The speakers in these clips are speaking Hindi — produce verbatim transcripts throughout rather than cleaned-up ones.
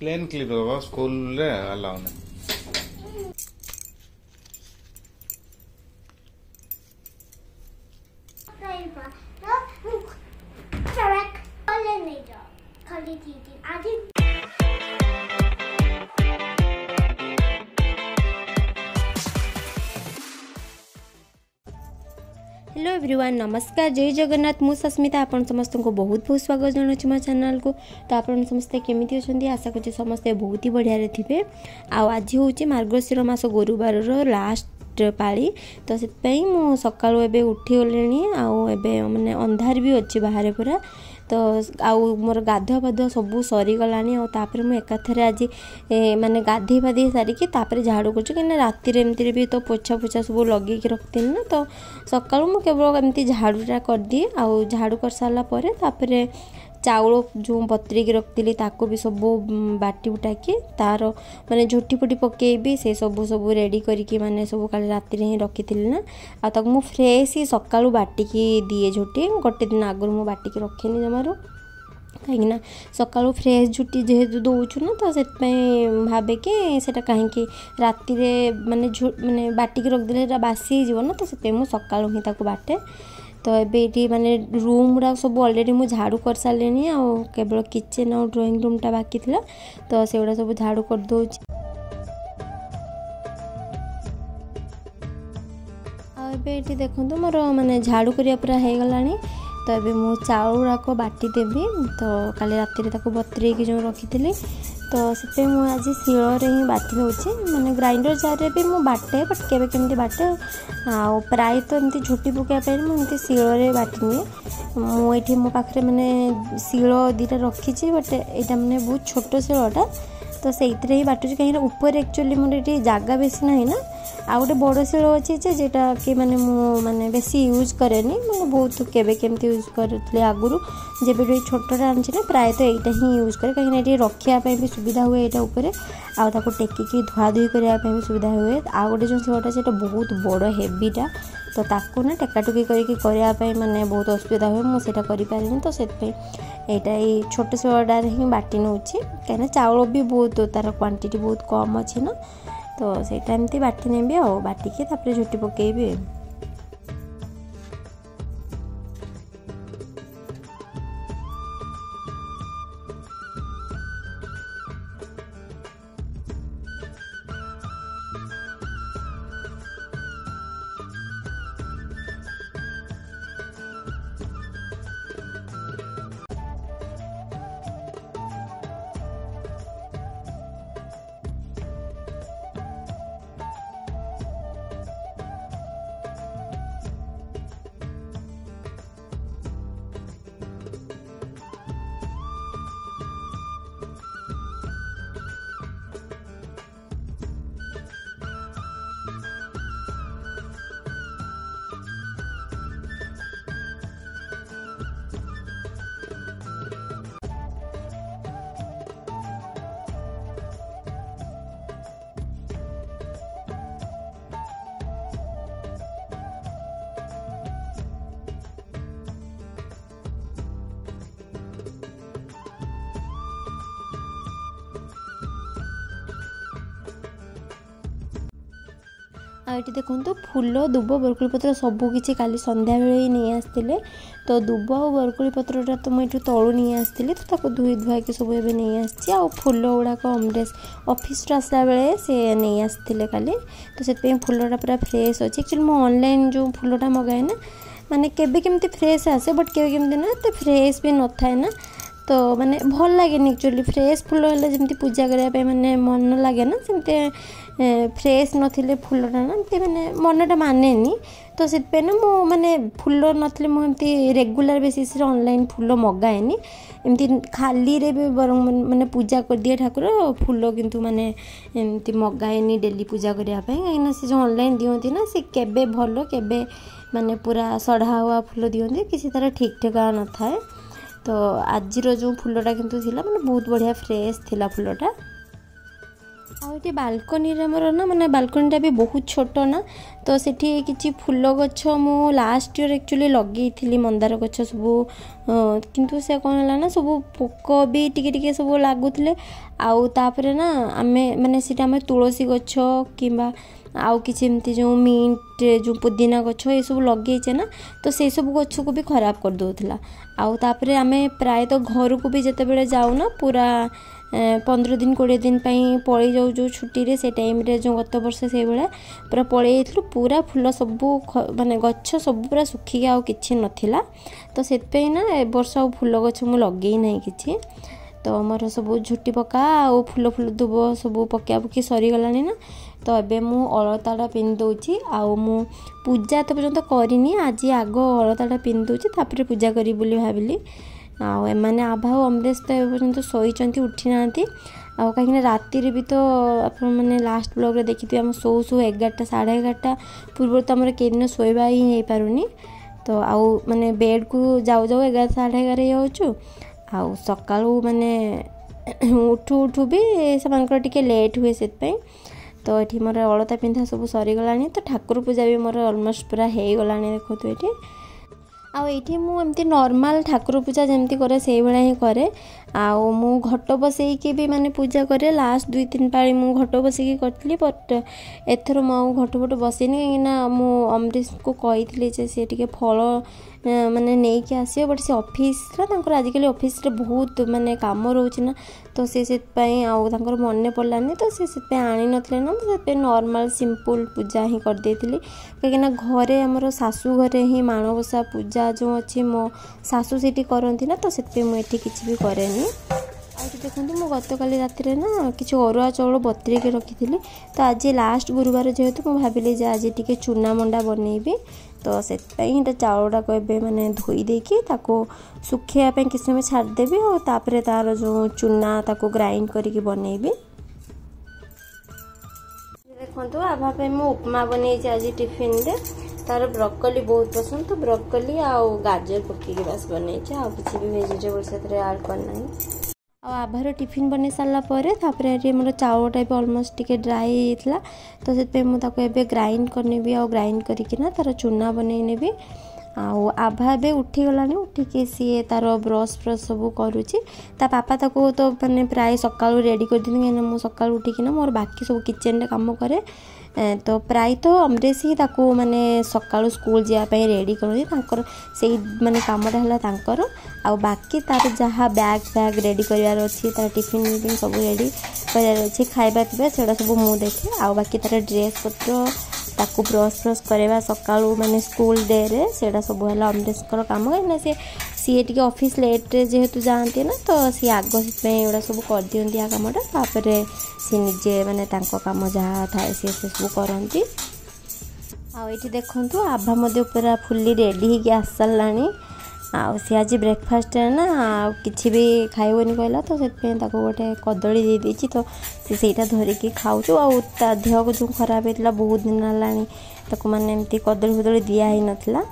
प्लेन क्लिप बाबा स्कूल रे अलाउ नहीं। हेलो एवरीवन, नमस्कार, जय जगन्नाथ। मु सस्मिता आपण समस्त को बहुत बहुत स्वागत जनाऊँ मो चैनल को। तो आपण समस्ते केमिति अछंती, आशा करछि समस्ते बहुत ही बढ़िया रे थिबे। आ आज होची मार्गशीर मास गुरुवार रो लास्ट पाली, तो से मु सकाळु एबे उठी गलेनी। आउ एबे माने अंधार भी अच्छी बाहर पूरा, तो आउ मोर गाधुआ पाधुआ सबू सरी गलानी। आ तापर मु एकाथरे आज माने गाधे पाधे सारिकी तापर झाड़ू करछु, कि राति रे एमती भी तो पोछा पोछा सब लगे रखती ना। तो सकाळु मु केवल एमती झाड़ूटा कर दिए। आउ झाड़ू कर सारा पर तापर चाउल जो बतरी की रखी ताको भी सब बाटी बुटाकी तार माने झोटी फुटी पकेबी से सब सब रेडी करिकी माने सब काली राति रे ही रखी ना। आ तक मु फ्रेश ही सकाळु बाटिकी दिए झोटी। गोटे दिन आगु मु बाटिकी रखेनी जमारू, कहीं सकाळु फ्रेश झुटी जेहेतु दौचु ना, तो से भावे कि सेटा कहीं राति रे माने माने बाटिकी रखदेले बासी हो ना, तो से मु सकाळु ही ताको बाटे। तो ये माने रूम गुड़ा सब अलरेडी मुझे झाड़ू कर सारे केवल किचन और ड्राइंग रूम टा बाकी थिला, तो से गुड़ा सब झाड़ू कर दौच। ये देखो मोर माने झाड़ू करिया पूरा हो गलानी। तो ये मु चाउल गुड़ाक बाटी देवी। तो काली राति रे बतरे जो रखी थी, तो से आज शिଳରେ ही बाटी दूसरी। माने ग्राइंडर जार भी मु बाटे, बट केवे केमती बाटे। आ प्राय तो एमती झोटी पकाइबा मुझे शिଳରେ बाटी निए। मुझे मो पाखे माने शिळ दुटा रखी, बट यहाँ माने बहुत छोट शिळटा, तो से ही बाटुची। कहीं ऊपर एक्चुअली मोर ये जगह बेसी ना ना। आ गोटे बड़ शिळ अच्छी जेटा कि माने मु माने बेसी यूज करेनी, माने बहुत केवे केमती यूज करथले आगुरु। जेबे भी छोटटा आनछि ना, प्राय तो एटा ही यूज करे, कहीं ये रखिया पे भी सुविधा हुए एटा ऊपर। आ ताको टेकिकी धुआ धुई करया पे भी सुविधा हुए। आ गोटे जो शिळटा सेटा बहुत बड़ हेवीटा, तो ताको ना टेकाटुकी करके करया पे माने बहुत असुविधा हुए। मु सेटा करि पारिनी, तो सेते एटा ई छोट शिळटा ही बाटी नउछि। कहीं चाउल भी बहुत तार क्वांटिटी बहुत कम अच्छी ना, तो सेटा एमती बाटी नेबी। आ बाटिकी तापर झुटी पकेबी। आइटी देखो फूल दुब बरकोली पत्र सबकि काली संध्या बेले ही नहीं आसते। तो दुब और बरकोली पत्रटा तो मुझे तलू नहीं आसती, तो ताको धुई धुआकी सब एवं नहीं आसी। आ फूल गुड़ाक अमरेश ऑफिस आसला बेले से नहीं आसते काली, तो से फूलटा पूरा फ्रेश अच्छे। एक्चुअली मु ऑनलाइन जो फूलटा मगाए ना, माने केबे केमती फ्रेश आसे, बट केबे केमती ना तो फ्रेश भी न थाए ना। तो माने भल लगे एक्चुअली फ्रेश फूल है जमी पूजा करने माने मन लगे ना, सेमती फ्रेश नथिले फूलटा ना माने मनटा माने। तो से ना मु माने फूल नथिले मुझे रेगुलर बेसिस रे ऑनलाइन फूल मगाएनी। एमती खाली रे भी बर माने पूजा कर दिए ठाकुर फूल, किंतु माने एमती मगाएनी डेली पूजा करने। कहीं से जो ऑनलाइन दियंती ना, से केबे भल केबे माने पूरा सढ़ा हुआ फूल दियंती, किसी तरह ठीक ठिका न थाए। तो आज जो फूलटा किंतु थिला माने बहुत बढ़िया फ्रेश थिला फूलटा। ଆଉ ଏଠି ବାଲକୋନିରେ ଆମର ନା ମାନେ ବାଲକୋନିଟା ବି ବହୁତ ଛୋଟ ନା, ତ ସେଠି କିଛି ଫୁଲ ଗଛ ମୁଁ ଲାଷ୍ଟ ଇୟର୍ ଆକ୍ଚୁଆଲି ଲଗେଇଥିଲି ମନ୍ଦାର ଗଛ ସବୁ, କିନ୍ତୁ ସେ କ'ଣ ହେଲା ନା ସବୁ ପୋକ ବି ଟିକେ ଟିକେ ସବୁ ଲାଗୁଥିଲେ। ଆଉ ତାପରେ ନା ଆମେ ମାନେ ସେଇଟା ଆମେ ତୁଳସୀ ଗଛ କିମ୍ବା ଆଉ କିଛି ଏମିତି ଯେଉଁ ମିଣ୍ଟ ଯେଉଁ ପୁଦିନା ଗଛ ଏସବୁ ଲଗେଇଛେ ନା, ତ ସେସବୁ ଗଛକୁ ବି ଖରାପ କରିଦେଉଥିଲା। ଆଉ ତାପରେ ଆମେ ପ୍ରାୟତଃ ଘରକୁ ବି ଯେତେବେଳେ ଯାଉନା ପୁରା पंद्रह दिन कोड़े दिन पलि जाऊ जो छुट्टी रे से टाइम रे जो गत वर्ष से भाया पूरा पलि जाइलु पूरा फूल सबू माने गछ सब पूरा सुखिक आउ किछि नथिला तो सेतपई ना ए वर्ष आ फूल गछ मु लगेई नै किछि तो मोर सब झुटी पका आ फूल फूल दुब सब पका पकी सरी गलानी ना तो एबे मु अलताटा पिन दउछि आ मु पूजा तो पर्यंत करिनी आज आग अलताटा पिन दउछि तापर पूजा करी बोली भाबिली आउ एमाने आभा और अमरेश तो पर्यंत शोइचंती उठी नांती आउ कहीं राति भी तो आप मैंने लास्ट ब्लॉग रे देखी आम शो शो एगारटा साढ़े एगारटा पूर्व तो आम कई शोवा ही नहीं पारुनी तो आउ माने बेड को जाऊ जाऊ एगार साढ़े एगार जाऊँ आउ सकाळू माने उठू उठू भी से टिके लेट हुए से तो ये मोर अलता पिंधा सब सरीगला तो ठाकुर पूजा भी मोर अलमोस्ट पूरा हो गला देखो ये आउ ये मुझे नॉर्मल ठाकुर पूजा जमती करे से भाया ही करे आउ मु घट बसैकी भी माने पूजा करे लास्ट दुई तीन पाली मु घट बसैकी करथली बट एथर मु घट फट बसैनी कहीं मु अमरीश को कही सी टे फल माने नहीं कि आसियो बट से ऑफिस आजिकल ऑफिस रे बहुत माने काम रोचे ना तो सी से मन पड़ानी तो सी आनी नथिले ना तो नॉर्मल सिंपल पूजा ही कर देथिली कहीं घरे आमर सासू घरे ही माणबसा पूजा जो अच्छी मो सासू सीटी करती ना तो से मुझे किसी भी करेनी देखो मु गत काली राति ना किसी अरुआ चाउल बतरेक रखी थी तो आज लास्ट गुरुवार जेहेतु मुझे भाविली जे आज टी चूना मंडा बनईबी तो से चाउलटा को एबे माने धोई देकी ताको सुखाइबा किसी समय छाड़देवी और तापर तार जो चूना ताको ग्राइंड करके बनईबी देखो आभा पे मु उपमा बनी आज टिफिन रे तार ब्रोकोली बहुत पसंद तो ब्रोकोली आउ गाजर पकईकी बस बन किसी भी वेजिटेबल से ऐड करना आभार टिफिन बन सारापर मोर चाउलटा भी अलमोस्ट टिके ड्राई होता तो से मुझे ग्राइंड करनेबी आ ग्राइंड करना तार चूना बनई नेबी आउ आभा भी उठीगलानी उठिकी सी तार ब्रश ब्रश सब करुच्ची ता पापा ताको तो मैंने प्राय सका रेडी कर दी कहीं मुझे सका उठिकिना मोर बाकी सब किचन रे काम करे तो प्राय तो अमरेश ही ताको माने सका स्कूल जावाई रेडी कर से माने कामटा है तांकर आ बाकी तार जहाँ बैग बैग रेडी करार अच्छी तार टिफिन विफिन सब रेडी करार अच्छी खाଇବା पीवा से सब मुझे देखे आ बाकी तार ड्रेस पत्र ताकू ब्रश ब्रश करवा सका माने स्कूल डे रे सेटा सब है अमरेश काम कहीं सी सी टे ऑफिस लेट जेहेतु जाती ना तो सी आग से सब कर दिखती आ कामटा तापर सी निजे माने काम जहाँ थाए सी सब करती आठी देखु आभा मध्य पूरा फुली रेडी होगी आस साराणी आ सी आज ब्रेकफास्ट ना किसी भी खाइबनी कहला तो से गोटे कदली दे देती तो सीटा धरिकी खाऊ आ देह को जो खराब होता बहुत दिन है माने एमती कदली फदली दिखाई नाला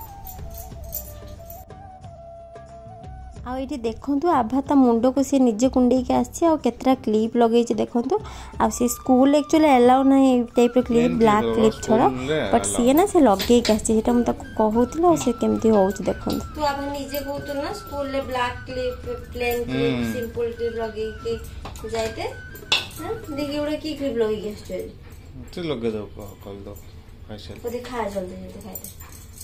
आठी देखु आभा ता मुंड को सी निजे कुंडे के आसता क्लिप लगे देखु आ सी स्कूल एक्चुअली एलाउ ना टाइप क्लिप ब्लैक क्लिप छड़ा बट सी ना से लगे के आसटा मुझे कहूँ से केमती हो देखो तू आभा निजे कहतु ना स्कूल ले black clip plain clip simple clip लगे के जाइते हां देखि उडे की क्लिप लगे के आसते तो लगे दो कॉल दो खाइसे तो दिखा जल्दी जल्दी खाइ दे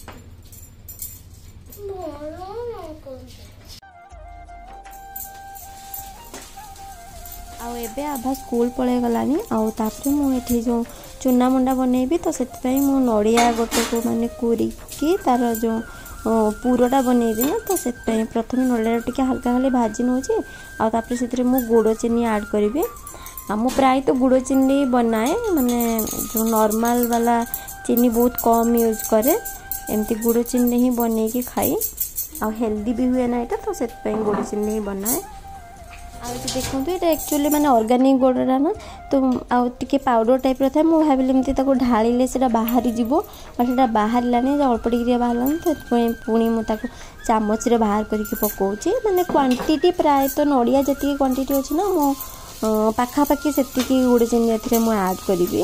आउ एबे आभा स्कूल पळे गलानी आउ तापर मुझे जो चूना मुंडा बनईबी तो से मु नड़िया गोटे को माने कुरी की तार जो पूरटा बनईबी ना तो से प्रथम नड़िया टिके हल्का खाली भाजी नौचे आपर से मु गुड़ चीनी ऐड करी आ मु प्राय तो गुड़ चीनी बनाए माने जो नॉर्मल वाला चीनी बहुत कम यूज करे एमती गुड़ चीनी ही बन की खाई आ हेल्दी भी हुए ना यहाँ तो से गुड़ चीनी ही बनाए देखो ये एक्चुअली माने ऑर्गेनिक गुड़रा ना तो आउे पाउडर टाइप था मुझे भाविली ढाले से बाहरी जीव बट से बाहर अल्प टिके बाहर तो पुणी मुझे चामच रे बाहर करके पकाऊँ माने क्वांटिटी प्राय तो नड़िया जी क्वांटिटी अच्छी ना मो पाखापाखि सेतिकी गुड़े चिनी एथिरे मु ऐड करिवि।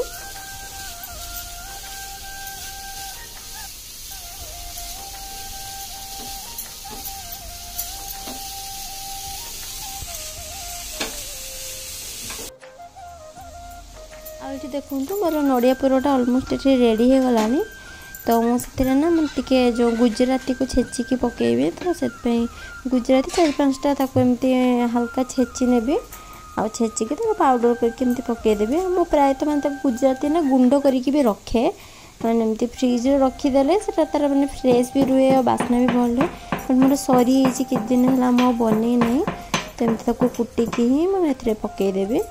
आउ देखु मोर नड़िया पुरटा ऑलमोस्ट ये रेडी हो गलानी। तो मुझे ना मुझे जो गुजराती को छेचिकी पकेबी तो से गुजराती चार पाँचटा एमती हल्का छेची नेबी आ छेचिकी तो पाउडर करके पकईदेवी। मु प्रायतः मैंने गुजराती ना गुंड करके भी रखे मैंने एमती फ्रिज रखीदे से तार मैंने फ्रेश भी रुए और बास्ना भी भल रहे। बट मोर सरी किछ दिन है मु बन ना तो एमती कुटिकी ही मुझे पकईदेवी।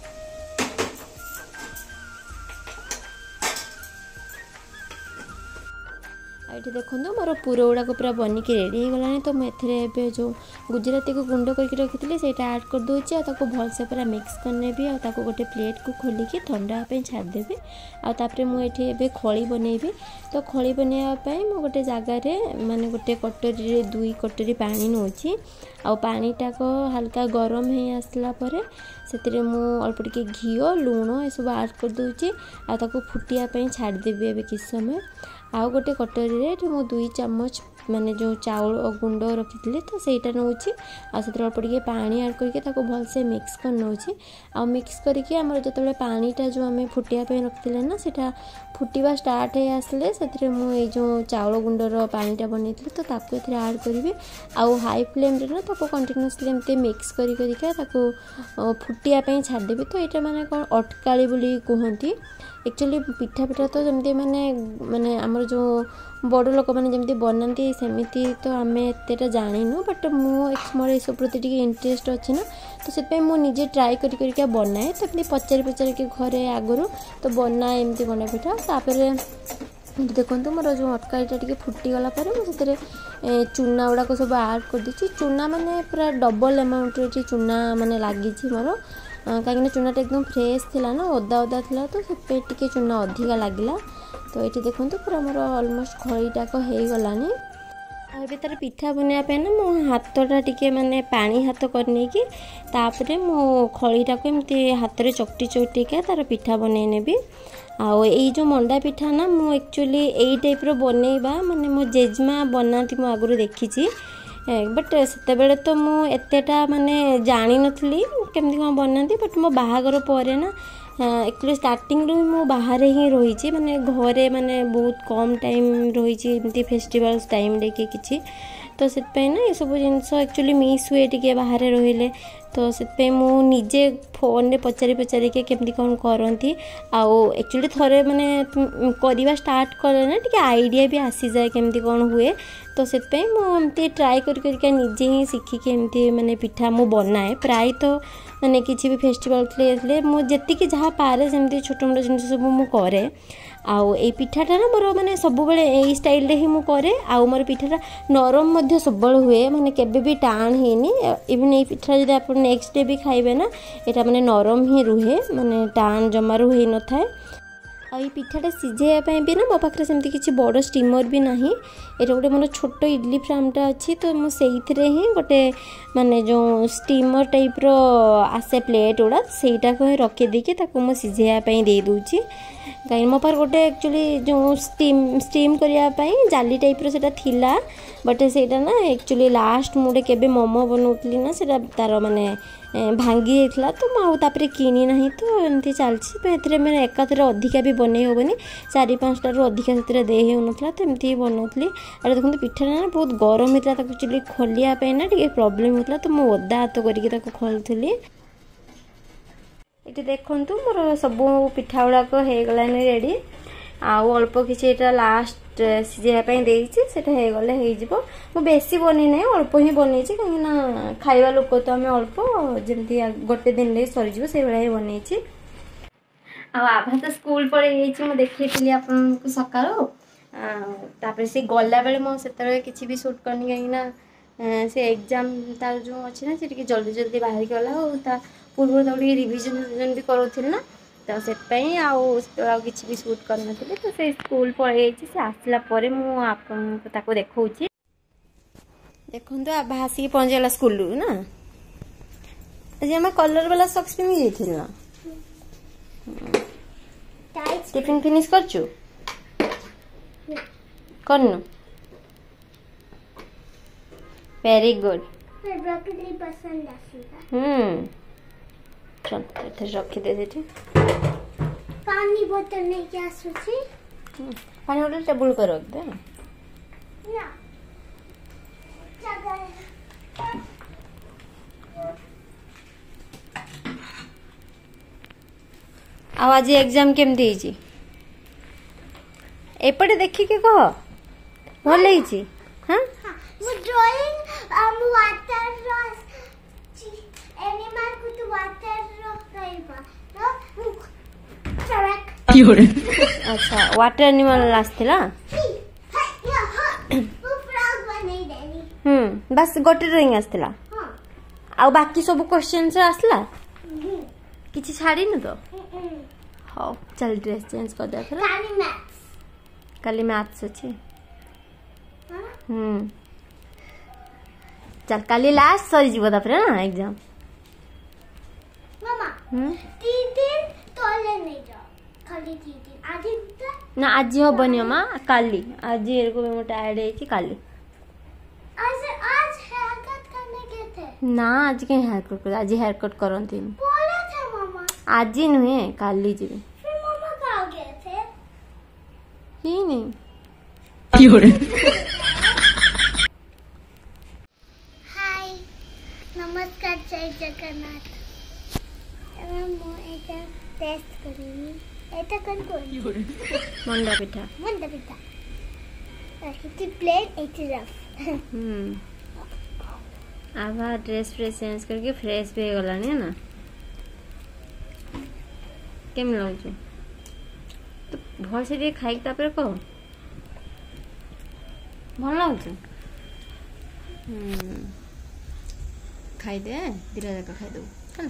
ये देखो मोर पूर गुड़ाक पूरा बनिकी रेडी हो गलानी। तो मुझे जो गुजराती को गुंड करके रखी से ऐड कर दूसरी और भलसे पूरा मिक्स करने और गोटे प्लेट को खोलिकी ठंडा छाड़देवी। आउे मुझे खली बनैबी। तो खली बनवाई मु गोटे जगार माने गोटे कटोरी दुई कटोरी पानी नौची आ पानीटा को हल्का गरम हो आसला परे से मु अल्प टिके घी लुण ये सब ऐड कर दूची आ फुटिया छाड़देवी एवं किस समय। आउ गोटे कटोरी मु दुई चामच माने जो चाउल गुंड रखी तो सहीटा नौची आल्प टिके पानी ऐड करके भलसे मिक्स कर नौची आ मिक्स करके आमर जो पानीटा जो आम फुटिया रखी ना सीटा फुटवा स्टार्ट हो आसले से मुझे जो चाउल गुंडर पानीटा बनई तो ताको ऐड करी आउ हाई फ्लेम रे ना ताको कंटिन्यूअसली एमती मिक्स करी करिका ताको फुटिया छाड़देवी। तो यहाँ माने कौन अटकाली बोली कहती एक्चुअली पिठा पिठा तो जमती माने माने आमर जो बड़ लोक मैंने जमी बनाती सेमती तो आम एतेटा जानिनु। बट मोर ये सब प्रति इंटरेस्ट अच्छे ना तो से मुझे ट्राए कर बनाए तो एमती पचारि पचारि के घरे आगुरी तो बना एमती बना पिठा। तापर देखो मोर जो अटकाईटा टी फुटीगला मुझे चूना गुड़ाक सब ऐड कर दी। चूना माने पूरा डबल अमाउंट रे चूना माने लगी मोर कहीं चूनाटा एकदम फ्रेश थिला ना ओदा ओदा थिला तो से टिके चूना अधिका लगिला। तो ये देखो पूरा मोर ऑलमोस्ट खड़ीटाक हो गलानी। अबे तार पिठा बनवाई ना मो हाथटा टिके माने पानी हाथ करने की तापरे मो खड़ीटाक एमती हाथ में चकटी चकटिका तार पिठा बनई नेबी। आउ ये जो मंडा पिठा ना मु एक्चुअली यही टाइप रो बनैबा माने मो जेजमा बनाती मु आगुरी देखी। बट से तो मु एतेटा माने जानी नथली केमती कौन बनाती। बट मो बाहागर पर ना एक्चुअली स्टार्टिंग रू मु बाहर ही रही माने घरे माने बहुत कम टाइम रही एमती फेस्टिवल्स टाइम रे कि तो से ना ये सब जिनस एक्चुअली मिस हुए टे बाहर रहिले। तो से मुझे फोन रे पचारि पचारि के केमती कौन करती आउ एक्चुअली थोड़े माने करवा स्टार्ट करे ना टे आइडिया भी आसी जाए केमती कौन हुए। तो से मुझे ट्राए कर करके निजे ही शिखिकी एमती माने पिठा मु बनाए प्राय तो माने किसी भी फेस्टिवल थे मुझे जहाँ पारे सेमती छोट मोट जिन सब मु करे। आउ ए पिठाटा ना मोर माने सब बेले यही स्टाइल रे ही मु करे आउ मोर पिठाटा नरम मध्य सब हुए माने केबे भी टाण हेनी। इवन ये पिठा जब आप नेक्स्ट डे भी खाइबे ना एटा माने नरम ही रुहे माने टाण जमारू हो न थाए। आ ये पिठाटा सिझाइबा भी ना मो पाखे सेमती किसी बड़ स्टीमर भी नहीं। ये गोटे मोर छोट इडली फ्रामटा अच्छी तो मुझे ही गोटे माने जो स्टीमर टाइप रो आसे प्लेट गुड़ा सेटा को रखी देकी मुझे सिझाइबा दे दूची। कहीं मो पार गोटे एक्चुअली जो स्टीम स्टीम करने जाली टाइप रो सेटा थिला। बट सेटा ना एक्चुअली लास्ट मुझे केबे मोमो बनाऊली ना सेटा तार माने भांगी जाइला तो मुझे किनी ना तो एमती चलती मैंने एकाथरे अधिका भी बनई हेनी चारि पाँचटा रू अधिका से दे हो तो एमती बनाऊली। अरे देखो पिठा ना बहुत गरम होता एक्चुअली खोलिया ना टे प्रॉब्लम होता तो मुझे ओदा हाथ करके खोलुली। ये देखु मोर सब पिठा गुड़ाक हो गलानी रेडी आउ अल्प किसी लास्ट सिझाइबा देटा हो गले हो बेसी बनी ना अल्प ही बनई कहीं खाइबा लोक तो आम अल्प जमी गोटे दिन में सरीज से भाई बनई। आभा तो स्कूल पड़े देखी आपको सका से गला बेले मुझे किसी भी सुट करनी कहीं से एग्जाम तार जो अच्छी ना से जल्दी जल्दी बाहर गला पूर्व तो रिविजन भी करूँ ना तो से किसी भी सुट करनी तो से स्कूल पड़े से आसला आपको देखा देखो आभा आसिक पहुँचीगला स्कूल ना आज आम कलर वाला सॉक्स पिंधि जाइथिल ना टिफिन फिनिश करछु करनु वेरी गुड ब्रोकली पसंद आसीला हम्म चल इधर रखी दे देती पानी बोतल नहीं क्या सोची पानी बोतल टेबल पर रख दे ना जगह आ आज एग्जाम केमती होई एपटे देखिके कह भल होई हां वो ड्राइंग um वाटर रस एनिमल को तो वाटर रस कहबा तो करेक्ट अच्छा वाटर एनिमल आस्थिला वो फ्रॉग बनै देनी हम्म बस गोटे ड्राइंग आस्थिला हां आ बाकी सब क्वेश्चन से आसला किछि छाड़ी न तो हां चल ड्रेस चेंज कर दे फिर काली मैथ्स काली मैथ्स अछि हां हम्म चल काली लास्ट सरी जीव ता फिर ना एग्जाम मामा हम्म तीन दिन तोले नहीं जाओ खाली तीन दिन आज ही ना आज हबनी अम्मा काली आज एरको को टायर्ड है काली आज आज हेयर कट करने गए थे ना आज के हेयर कट कर आज हेयर कट करंती बोले थे मामा आज ही नुहे काली जी फिर मामा कहाँ गए थे ही नहीं हाय नमस्कार जय जगन्नाथ मैं मो एटा टेस्ट करूंगी एटा कौन कौन मंडा pitha manda pitha it plain it rough hmm आभा ड्रेस फ्रेश चेंज करके फ्रेश भी हो गलानी है ना केम लागु तो भल से ଟିକେ ଖାଇକି ତାପରେ କହ ଭଲ ଲାଗୁଛି ହୁଁ ଖାଇଦେ ଦିଟା ଯାକ ଖାଇଦେବୁ ହେଲା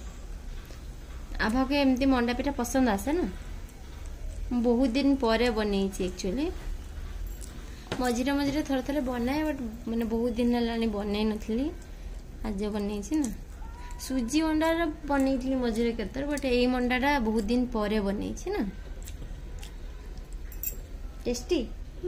ଆଭାକୁ ଏମିତି ମଣ୍ଡା ପିଠା ପସନ୍ଦ ଆସେ ନା ମୁଁ ବହୁତ ଦିନ ପରେ ବନେଇଛି एक्चुअली मझिरे मझिरे थोड़े थोड़े बनाए बट मैंने बहुत दिन है बनई नथली आज बनई ना सुजी मंडा बनई मझिरे केतर बट यही मंडाटा बहुत दिन पर बनई ना टेस्टी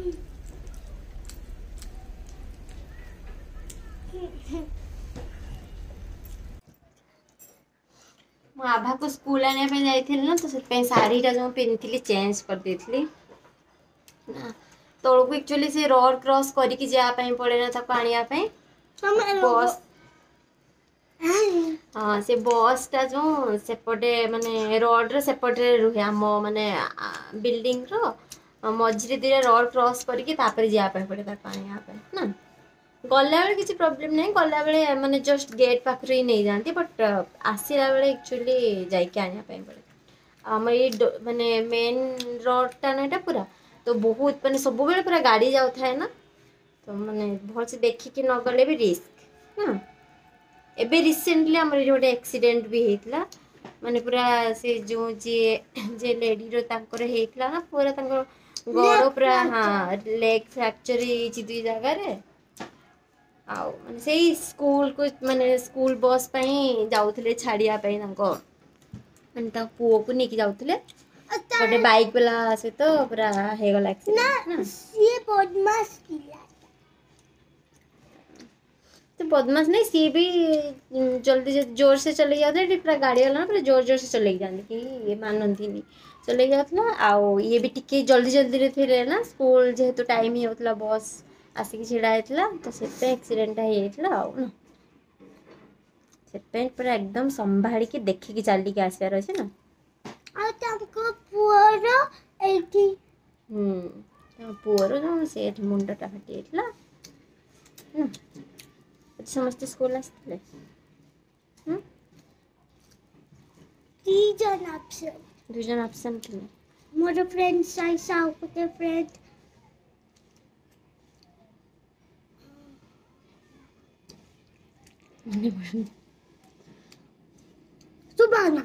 मु आभा को स्कूल आने पे जाइथिल ना तो से साड़ीटा जो पिन्थली चेंज कर देथली ना तौल को एक्चुअली से रोड क्रॉस करके जापी पड़े ना आनिया बस हाँ से बस टा जो सेपटे माने रोड रे सेपटे रुहे आम माने बिल्डिंग रो मझिरे दिरे रोड क्रॉस करके तापर जापी पड़े आनिया ना गला बेले किसी प्रॉब्लम नहीं गला बेले माने जस्ट गेट पाखरे ही नहीं जाती बट आसला बेले एक्चुअली जाइके आनिया पड़े आम ये माने मेन रोड टा ना एटा पूरा तो बहुत माने सब बेले पूरा गाड़ी जाऊ थाए ना तो माने भल से देखिकी न गले भी रिस्क ना एबे रिसेंटली हमर गोटे एक्सीडेंट भी हेतला माने पूरा से जो जे जे लेडी रो तांकर हेतला ना पूरा तांकर गोड़ पूरा हां लेग फ्रैक्चर ही दुई जगह रे आउ माने सेही स्कूल को माने स्कूल बस पई जाउथले छाड़िया पई तांको माने ता पुओ को नेकी जाउथले गोटे बाइक वाला से तो पूरा हे गला एक्सीडेंट ना ये बदमाश किला तो बदमाश नहीं सी भी जल्दी जोर से चले जाते पूरा गाड़ी वाला ना पूरा जोर जोर से चले जाते कि ये मानती नहीं चले जाता आउ ये भी टिके जल्दी जल्दी रे थे ना स्कूल जेहेतु टाइम ही होता बस आसिक छिड़ा होता तो से एक्सीडेंट होता आउ ना से पूरा एकदम संभाल के देखिकी चलिकी आसबार अच्छे ना और तुमको पुअर एटी हम्म पुअर जो से मुंडटा फाटी जाता ना समस्त स्कूल आसते तीजन ऑप्शन दुजन ऑप्शन थे मोर फ्रेंड साइसा ओके फ्रेंड सुबाना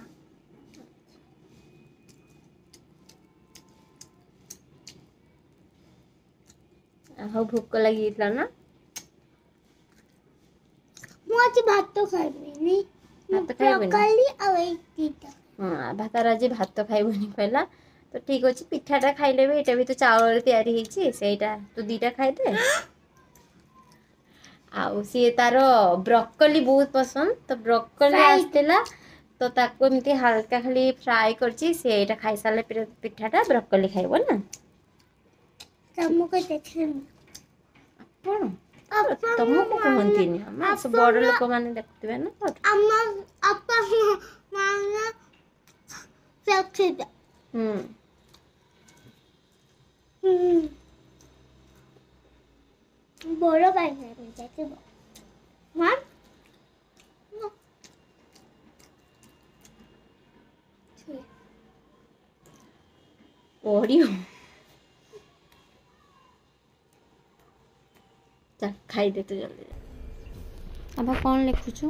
आहो भूख लगी ना मुझे भात तो खाइबी नहीं भात खाइबनी ब्रोकली और एक दीटा हाँ भातार आज भात खाइबनी कहला तो ठीक अच्छे पिठाटा खाइले भी एटा भी तो चाउल तैयारी होईची सेटा तू दीटा खाइदे आउ सी तार ब्रोकली बहुत पसंद तो ब्रोकली आसला तो ताको एमती हल्का खाली फ्राए करची सेटा खाई सारे पिठाटा ब्रोकली खाइबो ना तुमको देखिए आपण तुमको कहती नहीं सब बड़ लोक मैंने देखते ना अम्मा अपा माना सब हम्म हम्म बड़ा भाई है मुझे के हाँ ओडियो चल खाई दे तो जल्दी अब कौन लिखुछु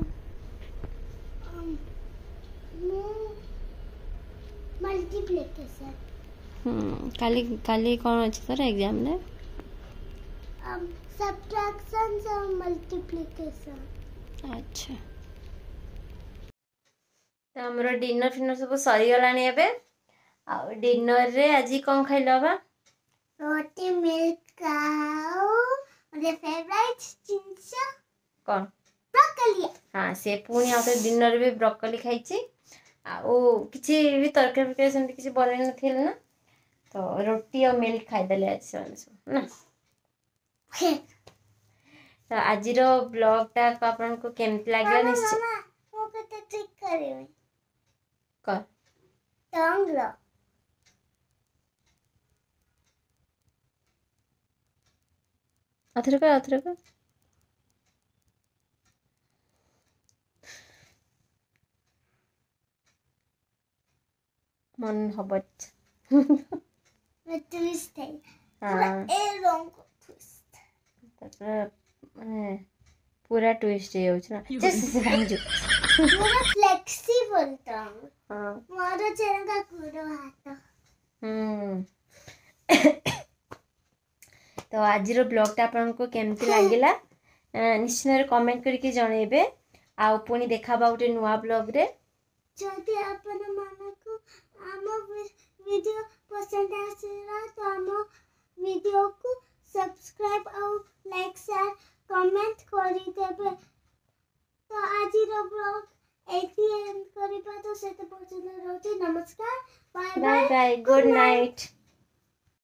मल्टीप्लिकेशन हम्म काली काली कौन अच्छे सर एग्जाम ने um subtraction और मल्टीप्लिकेशन अच्छा तो हमरो डिनर फिनर सब सरी गलानी एबे आ डिनर रे आज कौन खाइलो बा रोटी मिल्क काउ मेरे फेवरेट जिंस कौन ब्रोकली हाँ से पुणी आते डिनर भी ब्रोकली खाइची आ ओ किछि भी तरकारी फरकारी सेमती किछि बनै नथिल ना तो रोटी और मिल्क खाइ देले आज से ना तो आज ब्लॉग टा आपन को केमती लागला निश्चय मो कते ट्रिक करिवे कर टंग लो अथर कर अथर कर मन हबत में ट्विस्ट है हाँ ए रंग ट्विस्ट तापर माने पूरा ट्विस्ट हे होछ ना जैसे भांग जो पूरा फ्लेक्सिबल टंग हां मोर चेन का गुड़ो हाथ हम्म तो आज रो ब्लॉग टा आपन को केमती लागिला निश्चय कमेंट करके जणेबे आ पुणी देखा बा उटे नुवा ब्लॉग रे जदि आपन मन को आम वीडियो पसंद आसेला तो आम वीडियो को सब्सक्राइब और लाइक शेयर कमेंट करी देबे तो आज रो ब्लॉग एथि एंड करबा तो सेते पछन रहउची नमस्कार bye bye bye good night.